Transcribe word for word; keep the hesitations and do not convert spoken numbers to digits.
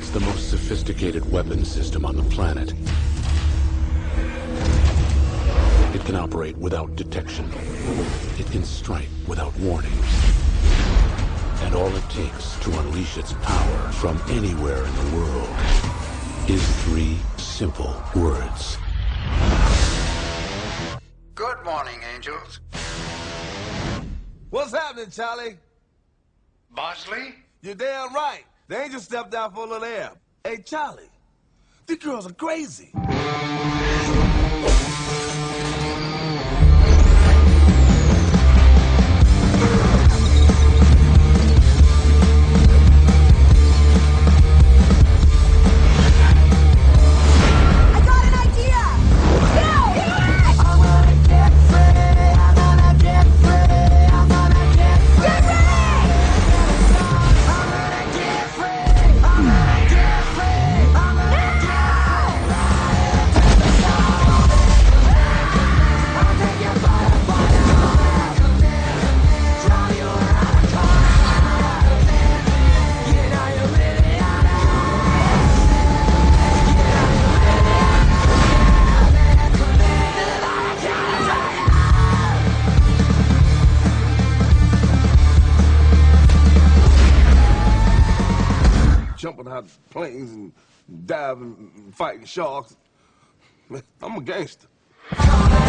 It's the most sophisticated weapon system on the planet. It can operate without detection. It can strike without warning. And all it takes to unleash its power from anywhere in the world is three simple words. Good morning, angels. What's happening, Charlie? Bosley? You're damn right. The angel stepped out for a little air. Hey, Charlie, these girls are crazy. Jumping out of planes and diving and fighting sharks. Man, I'm a gangster.